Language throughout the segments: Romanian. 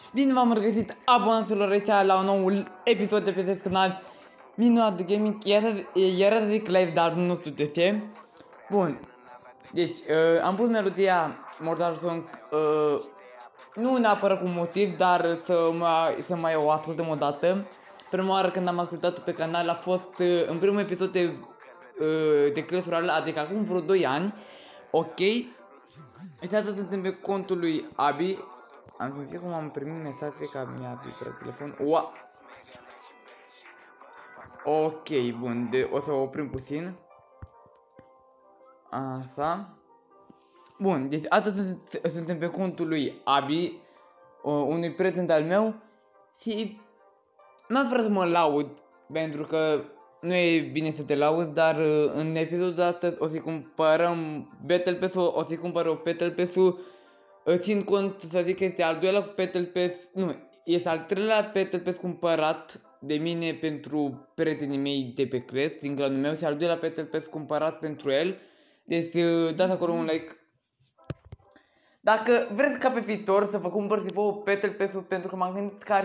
Bine v-am regăsit, abonaților ăștia, la un nou episod de pe acest canal minunat de gaming. Era să zic live, dar nu știu de ce. Bun, deci am pus melodia Mortal Song, nu neapărat cu motiv, dar să mai o ascultăm o dată. Prima oară când am ascultat-o pe canal a fost în primul episod de Clash Royale, adică acum vreo 2 ani. Ok, uitați, suntem pe contul lui Abi. Am simțit cum am primit mesaje că mi-a vibrat telefon. Ua! Ok, bun, o să oprim puțin. Așa. Bun, deci astăzi suntem pe contul lui Abi, unui prieten al meu. Și n-am vrea să mă laud, pentru că nu e bine să te lauzi, dar în episodul de astăzi o să-i cumpărăm Battle Pass-ul, o să-i cumpăr o Battle Pass-ul. Țin cont să zic că este al doilea Battle Pass, nu, este al treilea Battle Pass cumpărat de mine pentru prietenii mei de pe Crest, din clanul meu, și al doilea Battle Pass cumpărat pentru el. Deci dați acolo un like. Dacă vreți ca pe viitor să vă cumpăr Battle Pass-ul, pentru că m-am gândit că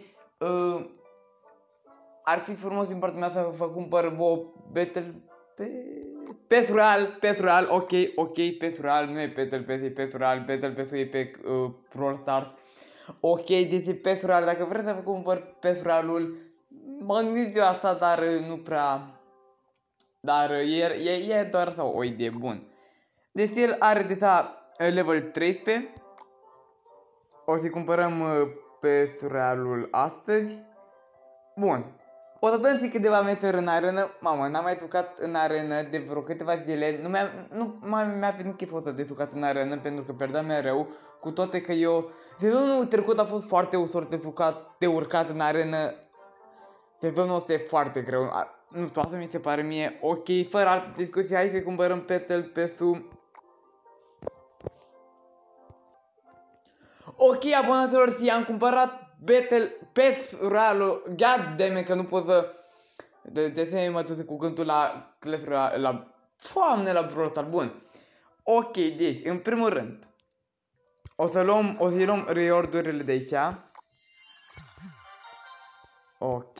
ar fi frumos din partea mea să vă cumpăr vouă Battle Pass Royale, ok, Pass Royale, nu e Battle Pass, e Pass Royale, Battle Pass-ul e pe Brawl Stars. Ok, deci e Pass Royale, dacă vreți să vă cumpăr Pass Royale-ul, mă gândit eu asta, dar nu prea, dar e doar așa o idee, bun. Deci el are deja level 13, o să-i cumpărăm Pass Royale-ul astăzi, bun. O să dăm și câteva metri în arenă. Mamă, n-am mai jucat în arenă de vreo câteva zile. Nu mi-a venit cheful ăsta de jucat în arenă, pentru că pierdeam mereu. Cu toate că sezonul trecut a fost foarte ușor de urcat în arenă. Sezonul ăsta e foarte greu. Nu știu, asta mi se pare mie ok. Fără alte discuții, hai să cumpărăm Battle Pass-ul. Ok, abonaților, și am cumpărat Battle Pass Royale-ul. God că nu pot să... De ce mă duce cu gândul la Clash Royale, la Brawl Stars, bun. Ok, deci, în primul rând, o să-i luăm reward-urile de aici. Ok.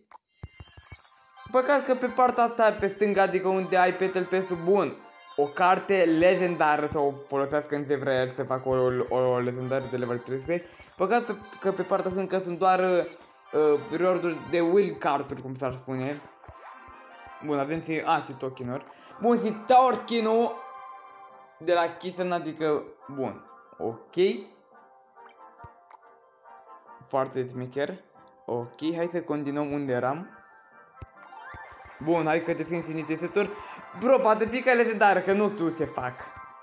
Păcat că pe partea asta, pe stânga, adică unde ai Battle Pass-ul, bun, o carte legendară să o folosească când se vrea el să facă o legendară de level 13. Păcat că pe partea stângă sunt doar reward-uri de wild card-uri, cum s-ar spune. Bun, avem și token-uri. Bun, și tower skin-ul de la Kitten, adică, bun, ok. Foarte smecher. Ok, hai să continuăm unde eram. Bun, hai că deschid și niște seturi. Bro, poate fi că legendară, că nu știu ce fac.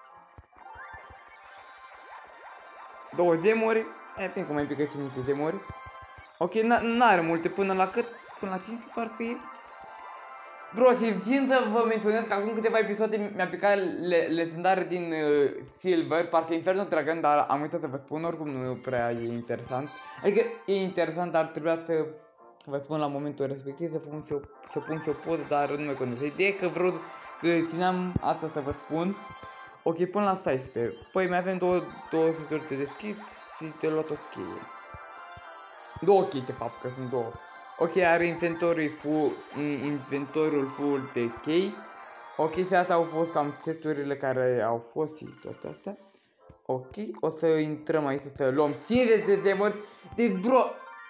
2 gemuri. Bine că mai pică și niște gemuri. Ok, n-are multe, până la cât? Până la 5 parcă e. Bro, și țin să vă menționez că acum câteva episoade mi-a picat legendare din Silver, parcă Inferno Dragon, dar am uitat să vă spun, oricum nu prea e interesant. Adică e interesant, dar trebuia să vă spun la momentul respectiv, să pun și o poză, dar nu mai contează. Ideea că țineam asta să vă spun. Ok, până la 16. Păi mai avem două seturi de deschis și de luat o cheie. 2 chei, de fapt, că sunt 2. Ok, are inventoriul full de chei. Ok, și astea au fost cam seturile care au fost și toate astea. Ok, o să intrăm aici să luăm 50 de demoni. Deci, bro,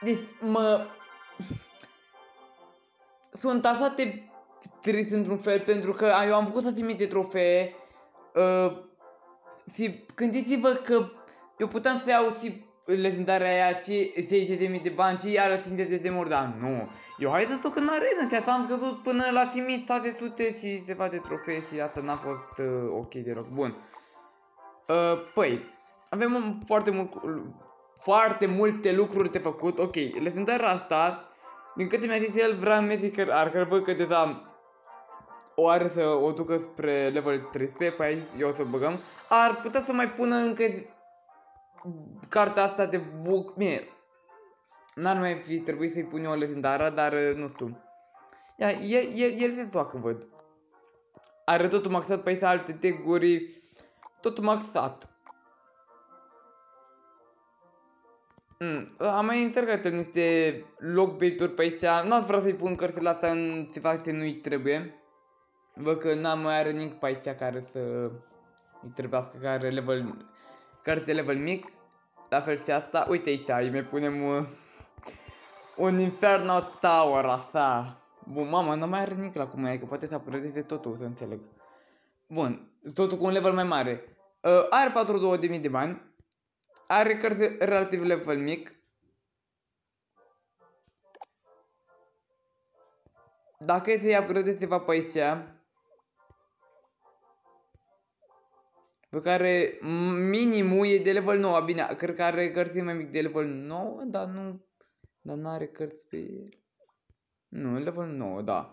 sunt așa de trist într-un fel, pentru că eu am făcut să de trofee. Și gândiți-vă că eu puteam să iau și legendarea aia, 10.000 de bani și iară 50 de mori, dar nu. Eu hai să duc în arenă și asta am scăzut până la 5600 și se face trofee și asta n-a fost ok deloc. Bun. Păi, avem foarte multe lucruri de făcut. Ok, legendarea asta, din câte mi-a zis el, vrea Magic Archer, văd că deja o are să o ducă spre level 13, pe aici eu o să băgăm. Ar putea să mai pună încă cartea asta de bug. Bine, n-ar mai fi trebuit să-i pun eu o legendară, dar nu știu. Ia, el se joacă, văd. Are totul maxat pe aici, alte tag-uri, totul maxat. Am mai încercat în niște logbait-uri pe aici. N-aș vrea să-i pun cărțile astea în situație nu-i trebuie. Văd că n-am mai are nimic pe aici care să îi trebuiască, care are level, carte level mic. La fel și asta. Uite aici, îi mai punem un Inferno Tower așa. Bun, mama, nu mai are nimic la cum e, că poate să upgradeze totul, să înțeleg. Bun, totul cu un level mai mare. Are 42.000 de bani. Are cărți relativ level mic. Dacă e să-i upgradeze ceva pe aici, pe care minimul e de level 9, bine, cred că are cărți mai mic de level 9, dar nu, dar n-are cărți pe el. Nu, level 9, da.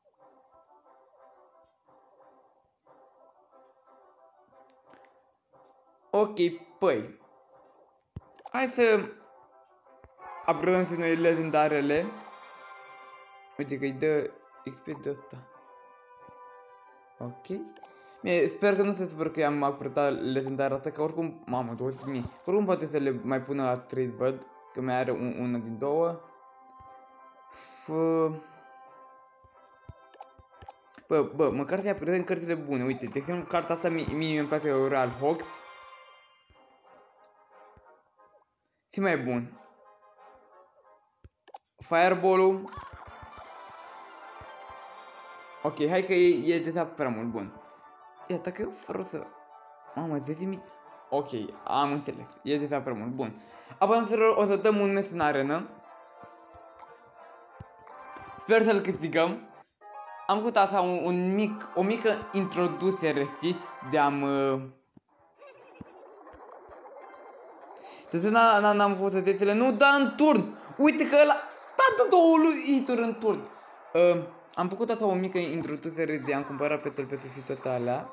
Ok, păi, hai să upgradăm și noi legendarele. Uite că îi dă XP de asta. Ok. Bine, sper că nu se supără că am upgradat legendarea asta, că oricum, mamă, 20.000. Oricum poate să le mai pună la 3, văd, că mai are una din două. Bă, măcar să-i upgradăm cărțile bune. Uite, de exemplu, cartea asta mie îmi place Royal Hawk. Ce mai e bun? Fireball-ul. Ok, hai că e deja prea mult bun. Iată că eu vreau să... Mamă, 10.000... Ok, am înțeles. E deja prea mult bun. Apoi o să dăm un mes în arenă. Sper să-l câștigăm. Am făcut așa o mică introducere, știți? De-am... N-am fost să detele. Nu, da, în turn! Uite că ăla... Da, două hituri în turn! Am făcut așa o mică introducere de a-mi cumpăra pe și toate alea.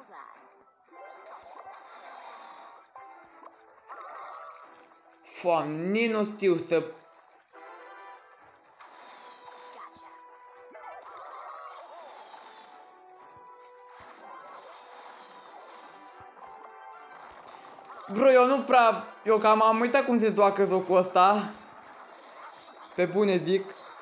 Nici nu știu să... Bro, eu nu prea... Eu cam am uitat cum se joacă jocul ăsta. Pe bune zic.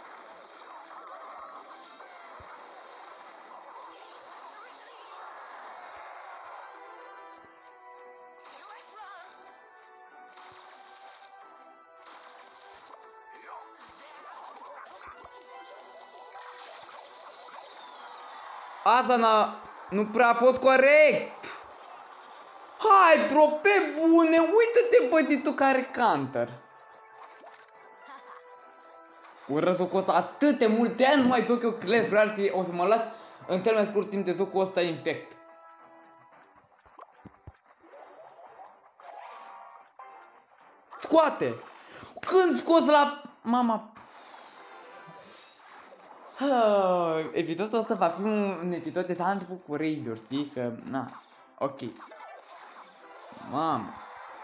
Asta nu prea a fost corect. Hai, bro, pe bune, uită-te, băditul care counter. Ură jocul ăsta atât de mult, de-aia nu mai joc eu Clash Royale, o să mă las în cel mai scurt timp de jocul ăsta infect. Scoate! Când scoți la... Mama... Episodul ăsta va fi un episod de început cu raid-uri, știi? Că... Na, ok. Mamă.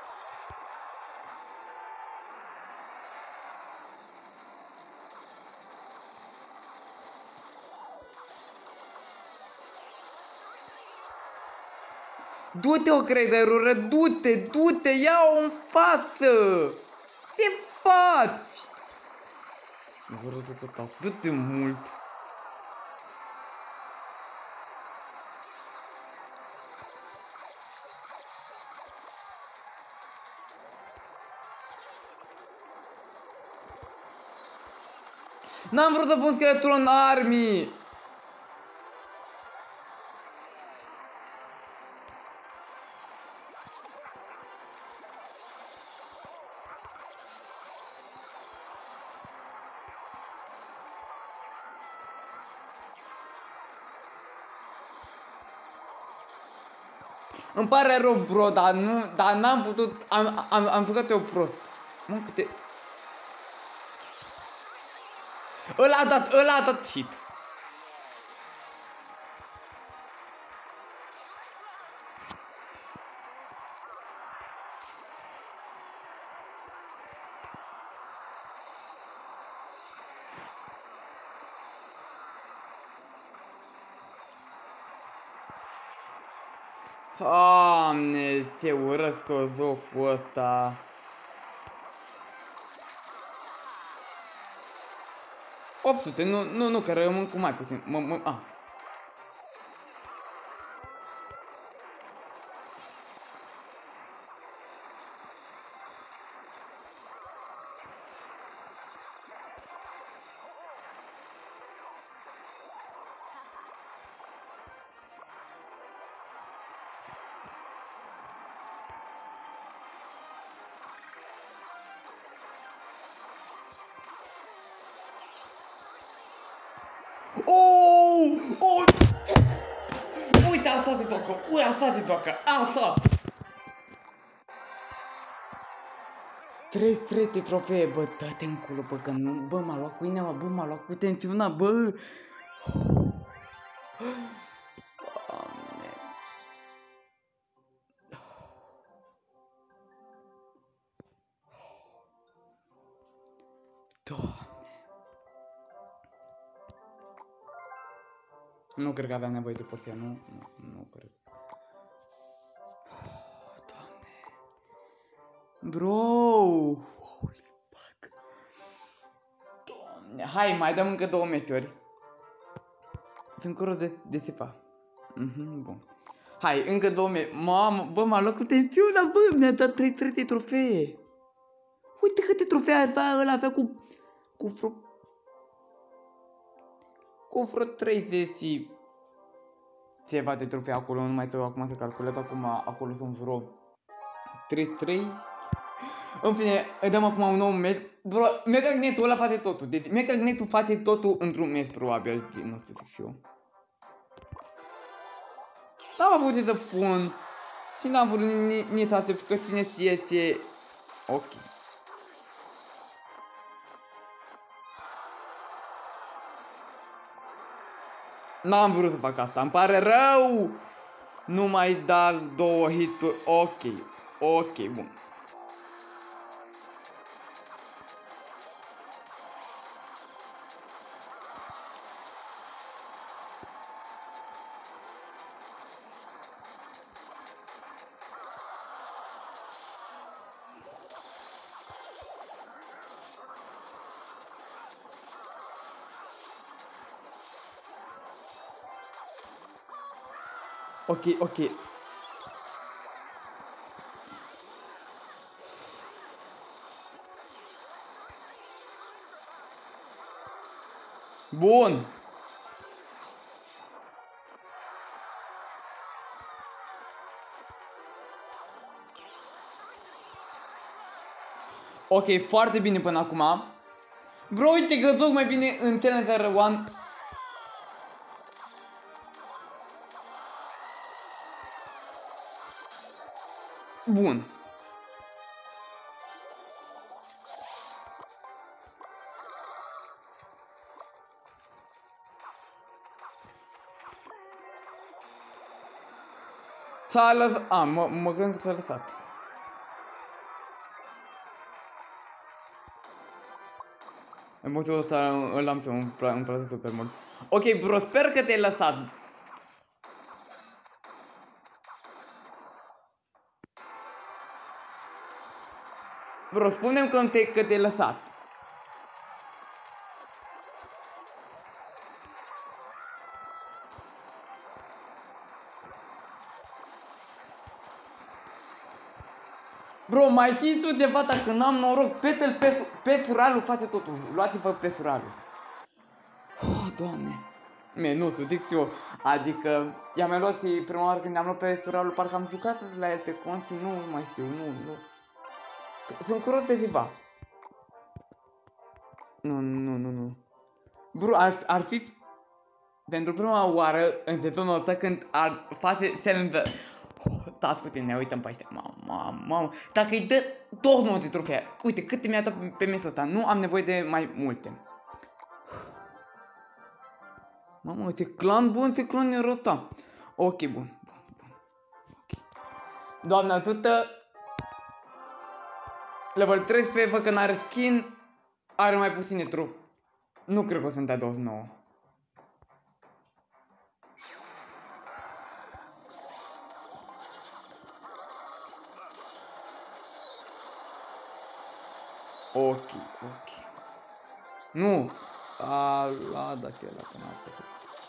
Du-te, o crederură, du-te, ia-o în față! Ce faci? Vă rog, atât de mult. N-am vrut să pun skeletul în army! Îmi pare rău, bro, dar n-am putut, am jucat eu prost. Mă, câte... Ăla a dat hit. Doamne, ce urăsc o jocul ăsta. 800, nu, că rămân cu mai puțin. Oh! Uite, asta de toacă! Uite, asta de toacă! Asta! 3 de trofee, bă, dă-te în culo, bă, că nu, bă, m-a luat cu inima, bă, m-a luat cu tensiunea, bă! Doamne! Doamne! Nu cred că aveam nevoie de porția, nu cred. Doamne! Bro! Holy fuck! Doamne! Hai, mai dăm încă 2 meciuri. Sunt curios de țipa. Bun. Hai, încă 2 meciuri. Mamă, bă, m-a luat cu tensiunea, bă, mi-a dat 3 de trofee. Uite câte trofee avea cu vreo 30 ceva de trofee acolo, nu mai știu acum să calculez, acolo sunt vreo 33. În fine, îi dăm acum un nou meci. Bro, Megagnetul ăla face totul. Deci Megagnetul face totul într-un meci, probabil. Nu știu, zic și eu. N-am avut ce să pun. Și n-am vrut nici să aștept că cine știe ce... Ok. N-am vrut să fac asta, îmi pare rău. Nu mai dau 2 hituri. Ok, bun. Ok. Bun. Ok, foarte bine până acum. Bro, uite că duc mai bine în Challenger 1. Bun. S-a lăsat. Mă gândesc că s-a lăsat. În punctul ăsta îl am și eu, îmi place super mult. Ok, bro, sper că te-ai lăsat. Bro, spune-mi că te-ai lăsat. Bro, mai fi tu ceva dacă n-am noroc. Pe furalul face totul. Luați-vă pe furalul. Oh, Doamne. Nu știu, zic eu. Adică, i-am mai luat și prima oară când am luat pe furalul, parcă am jucat la el pe cont și nu mai știu, nu. Sunt curios de ceva. Nu. Bro, ar fi pentru prima oară în sezonul ăsta când ar face Challenger. Stați puțin, ne uităm pe ăștia. Mamă. Dacă îi dă 29 de trofee, uite cât mi-a dat pe mesul ăsta, nu am nevoie de mai multe. Mamă, ce clan bun, ce clan era ăsta. Ok, bun. Ok. Doamne ajută. Level 13, văd că n-are skin. Are mai puține trofee. Nu cred că o să-mi dea 29. Ok. Nu. A dat el acum apărut.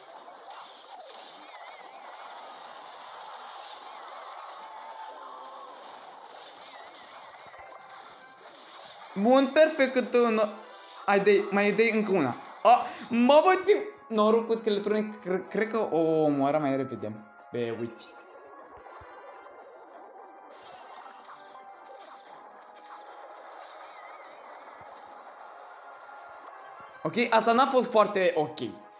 Bun, perfect, cât un... Hai, mai dai încă una. Mă văd timp... Noroc cu scheletronic, cred că o omoară mai repede pe Witch. Ok, asta n-a fost foarte ok.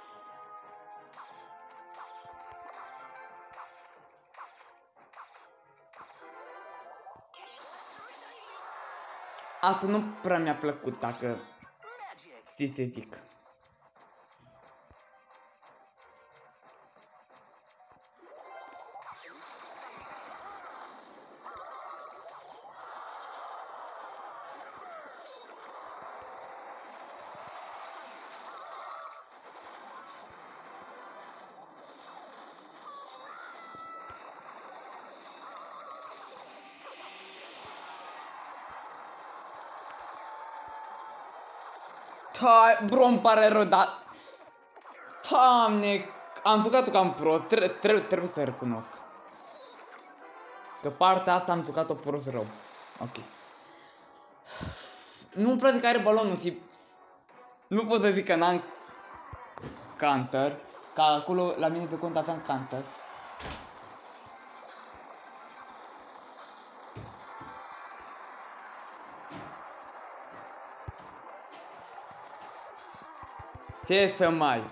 Asta nu prea mi-a plăcut, dacă știi ce zic. Bro, îmi pare rău, dar... Doamne, am jucat-o cam pro, trebuie să recunosc. Că partea asta am jucat-o prost rău. Ok. Nu-mi place că are balonul și... Nu pot să zic că n-am counter. Ca acolo la mine pe cont aveam counter. Ce să mai...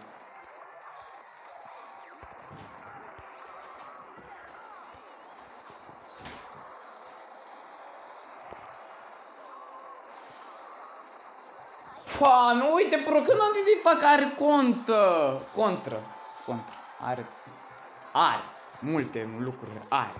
Doamne, uite, bro, că n-am zis să fac, are contră. Are multe lucruri, are.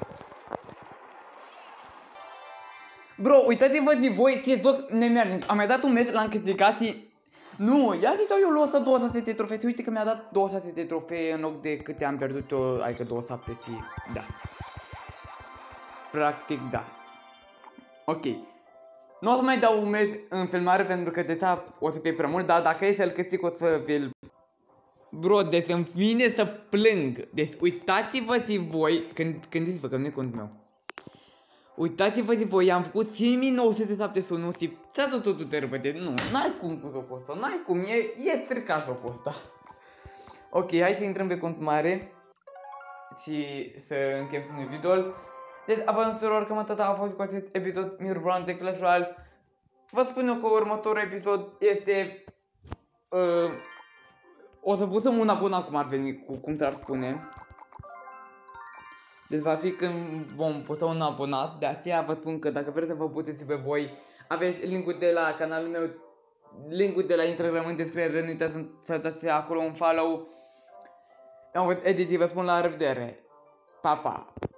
Bro, uitați-vă de voi, ce joc nemernic. Am mai dat un metru la încățicații. Nu, ia zi eu luat 200 de trofee. Uite că mi-a dat 200 de trofee în loc de câte am pierdut eu, adică 270. Da. Practic, da. Ok. Nu o să mai dau un mes în filmare pentru că deja o să fie prea mult, dar dacă e să-l câțic o să vi-l... Bro, deci îmi vine să plâng. Deci uitați-vă și voi, gândiți-vă că nu e contul meu. Uitați-vă și voi, am făcut 5971 și ți-a dat totul de repede. Nu, n-ai cum cu jocul ăsta, n-ai cum, e stricat jocul ăsta. Ok, hai să intrăm pe cont mare și să încheiem unui video. Deci, avansărilor, cam atât a fost cu acest episod mirobolant de Clash Royale. Vă spun eu că următorul episod este... o să pusăm un abonat, cum ar veni, cum s-ar spune. Deci va fi când vom posta un abonat, de aceea vă spun că dacă vreți să vă puteți pe voi, aveți linkul de la canalul meu, linkul de la Instagram în descriere, nu uitați să dați acolo un follow. Eu am fost Edit, vă spun la revedere. Pa, pa!